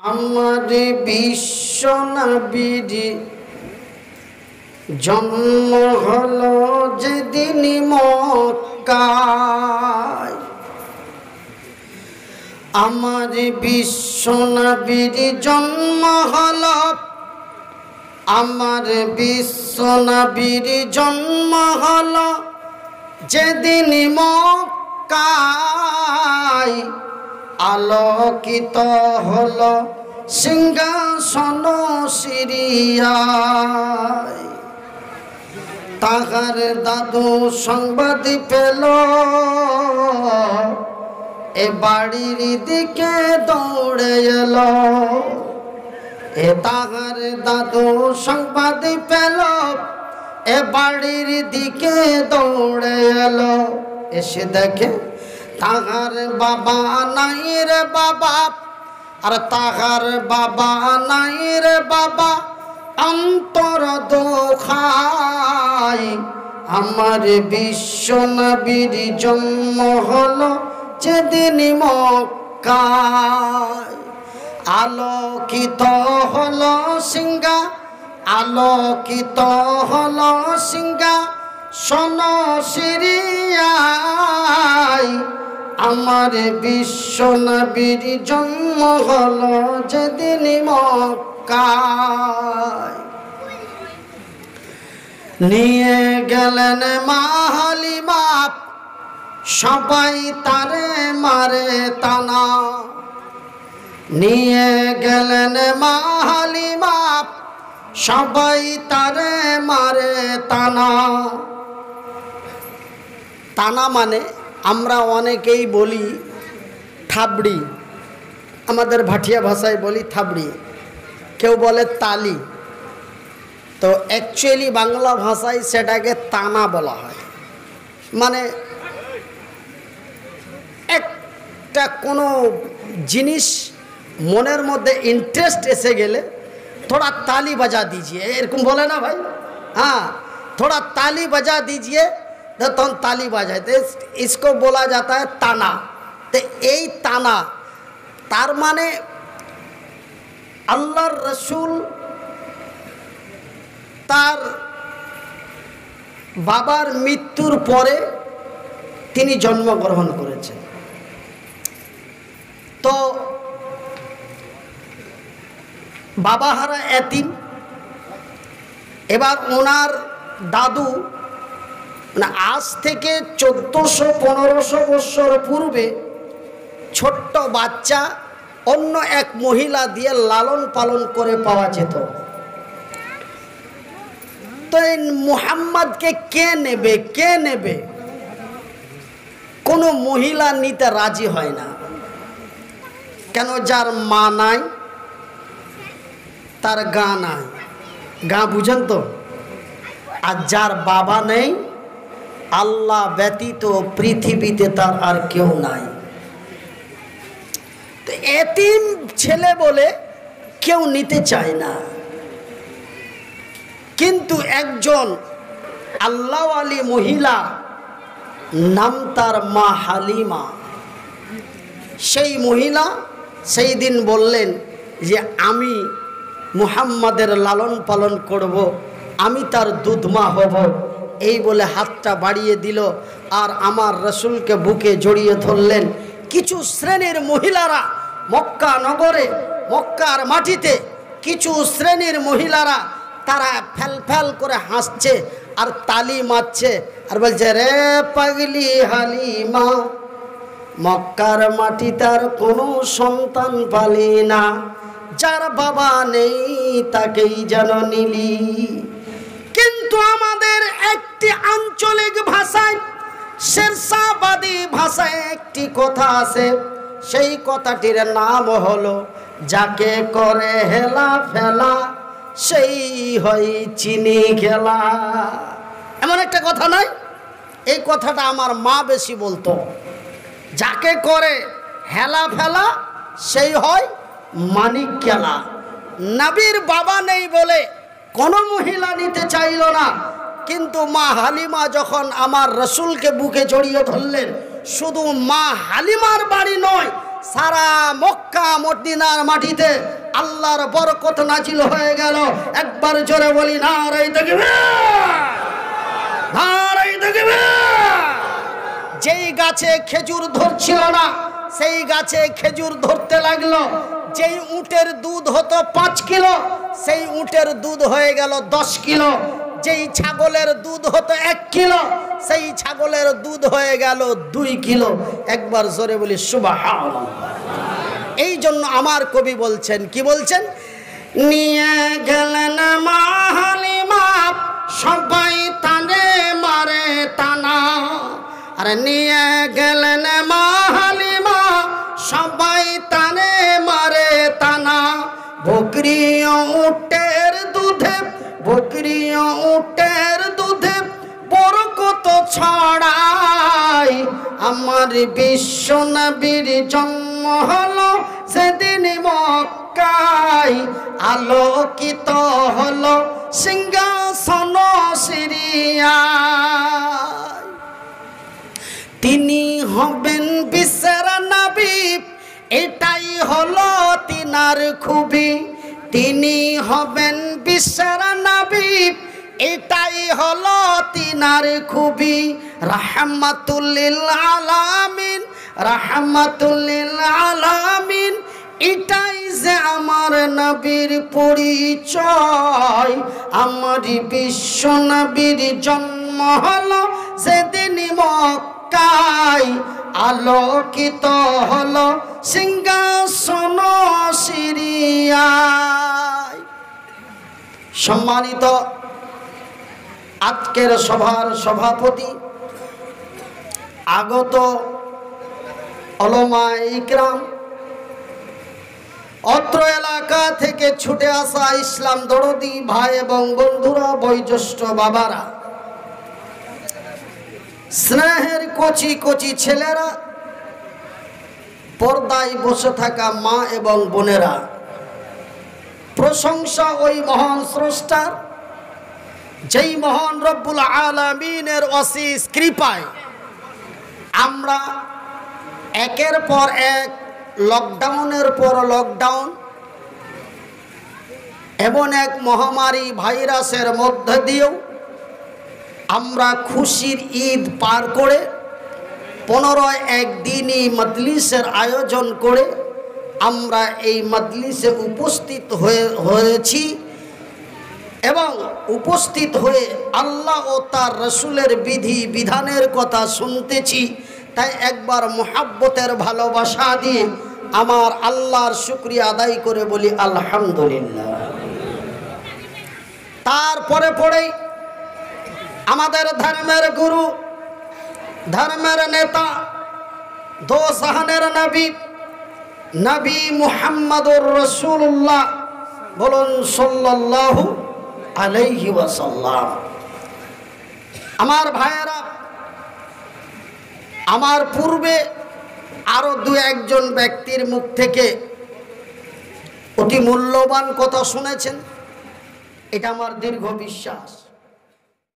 আমার বিশ্ব নবীর জন্ম হলো যেদিন মক্কায়। আমার বিশ্ব নবীর জন্ম হলো, আমার বিশ্ব নবীর জন্ম হলো যেদিন মক্কায়। আলোকিত হলো সিংহাসন সিরিয়ায়। তাহার দাদু সংবাদ পেল, এ বাড়ির দিকে দৌড়ে এলো। এ তাহার দাদু সংবাদ পেল, এ বাড়ির দিকে দৌড়ে এলো। এসে দেখে তাহার বাবা নাই রে বাবা, আর তাহার বাবা নাই রে বাবা, অন্তর দুখায়। আমার বিশ্ব নবীর জন্ম হলো যেদিন মক্কায়। আলোকিত হলো সিংহা, আলোকিত হলো সিংহাসন সিরিয়ায়। আমার বিশ্ব নবীর জন্ম হলো যেদিন মক্কায়। নিয়ে গেলেন মা হালিমা, সবাই তারে মারে তানা। নিয়ে গেলেন মা হালিমা, সবাই তারে মারে তানা। তানা মানে আমরা অনেকেই বলি থাবড়ি, আমাদের ভাটিয়া ভাষায় বলি থাবড়ি, কেউ বলে তালি। তো অ্যাকচুয়ালি বাংলা ভাষায় সেটাকে তানা বলা হয়। মানে একটা কোনো জিনিস মনের মধ্যে ইন্টারেস্ট এসে গেলে थोड़ा ताली बजा दीजिए, এরকম বলে না ভাই? हाँ, थोड़ा ताली बजा दीजिए तो ताली बजाए, तो इसको बोला जाता है ताना। तो এই ताना তার মানে আল্লাহর রসুল তার বাবার মৃত্যুর পরে তিনি জন্মগ্রহণ করেছেন। তো বাবাহারা এতিম। এবার ওনার দাদু আজ থেকে 1400-1500 বছর পূর্বে ছোট্ট বাচ্চা অন্য এক মহিলা দিয়ে লালন পালন করে পাওয়া যেত। তো এই মুহাম্মদকে কে নেবে, কে নেবে? কোনো মহিলা নিতে রাজি হয় না। কেন? যার মা নাই, তার গা নাই, গা বুঝেন তো? আর যার বাবা নেই, আল্লাহ ব্যতীত পৃথিবীতে তার আর কেউ নাই। তো এতিম ছেলে বলে কেউ নিতে চায় না। কিন্তু একজন আল্লাহওয়ালি মহিলা, নাম তার মা হালিমা, সেই মহিলা সেই দিন বললেন যে আমি মুহাম্মাদের লালন পালন করব, আমি তার দুধমা হব। এই বলে হাতটা বাড়িয়ে দিল আর আমার রসুলকে বুকে জড়িয়ে ধরলেন। কিছু শ্রেণীর মহিলারা মক্কা নগরে, মক্কার মাটিতে কিছু শ্রেণীর মহিলারা তারা ফেল ফেল করে হাসছে আর তালি মারছে আর বলছে, রে পাগলি হালিমা, মক্কার মাটি তার কোনো সন্তান পালি না, যার বাবা নেই তাকেই যেন নিলি। কিন্তু আমাদের একটি আঞ্চলিক ভাষায়, শেরশাবাদী ভাষায় একটি কথা আছে, সেই কথাটির নাম হলো, যাকে করে হেলা ফেলা সেই হয় চিনি খেলা। এমন একটা কথা নয়? এই কথাটা আমার মা বেশি বলতো, যাকে করে হেলা ফেলা সেই হয় মানিক খেলা। নবীর বাবা নেই বলে কোনো মহিলা নিতে চাইল না, কিন্তু মা হালিমা যখন আমার রসুলকে বুকে জড়িয়ে ধরলেন, শুধু মা হালিমার বাড়ি নয়, সারা মক্কা মদিনার মাটিতে আল্লাহর বরকত নাজিল হয়ে গেল। একবার জোরে বলি নারে তাকবীর, নারে তাকবীর। যেই গাছে খেজুর ধরছিল না সেই গাছে খেজুর ধরতে লাগলো। যেই উটের দুধ হতো 5 কিলো সেই উটের দুধ হয়ে গেল 10 কিলো। যেই ছাগলের দুধ হতো 1 কিলো সেই ছাগলের দুধ হয়ে গেল 2 কিলো। একবার জোরে বলি সুবহানাল্লাহ। এই জন্য আমার কবি বলছেন, কি বলছেন? নিয়ে গেলেন মা হালিমা সবাই তানে মারে টানা। আরে নিয়ে গেলেন মা হালিমা সবাই তানে মারে টানা। বকরি উটের দুধে, বকরি উটের দুধে বরকত ছড়াই। আমার বিশ্ব নবীর জন্ম হলো সেদিন মক্কায়। আলোকিত হলো সিংহাসন সিরিয়ায়। তিনি হবেন বিশ্বের নবী এটাই হলো তিনার খুবই। তিনি হবেন বিশ্বের নবী এটাই হলো তিনার খুবই। রাহমাতুল লিল আলামিন, রাহমাতুল লিল আলামিন এটাই যে আমার নবীর পরিচয়। আমার বিশ্ব নবীর জন্ম হলো সেদিন মক্কায়। আলোকিত হলো সিংহাসন সিরিয়ায়। সম্মানিত আজকের সভার সভাপতি, আগত ওলামা ইকরাম, অত্র এলাকা থেকে ছুটে আসা ইসলাম দরদি ভাই এবং বন্ধুরা, বয়োজ্যেষ্ঠ বাবারা, স্নেহের কচি কচি ছেলেরা, পর্দায় বসে থাকা মা এবং বোনেরা, প্রশংসা ওই মহান স্রষ্টার, যেই মহান রব্বুল আলামিনের অশেষ কৃপায় আমরা একের পর এক, লকডাউনের পর লকডাউন, এমন এক মহামারী ভাইরাসের মধ্যে দিয়েও আমরা খুশির ঈদ পার করে 15 একদিনই মজলিসের আয়োজন করে আমরা এই মজলিসে উপস্থিত হয়েছি এবং উপস্থিত হয়ে আল্লাহ ও তার রসুলের বিধি বিধানের কথা শুনতেছি। তাই একবার মুহাব্বতের ভালোবাসা দিয়ে আমার আল্লাহর শুকরিয়া আদায় করে বলি আলহামদুলিল্লাহ। তারপরে পরেই আমাদের ধর্মের গুরু, ধর্মের নেতা, দো জাহানের নবী, নবী মুহাম্মদুর রাসূলুল্লাহ, বলুন সাল্লাল্লাহু আলাইহি ওয়াসাল্লাম। আমার ভাইয়েরা, আমার পূর্বে আরো 2-1 ব্যক্তির মুখ থেকে অতি মূল্যবান কথা শুনেছেন, এটা আমার দীর্ঘ বিশ্বাস।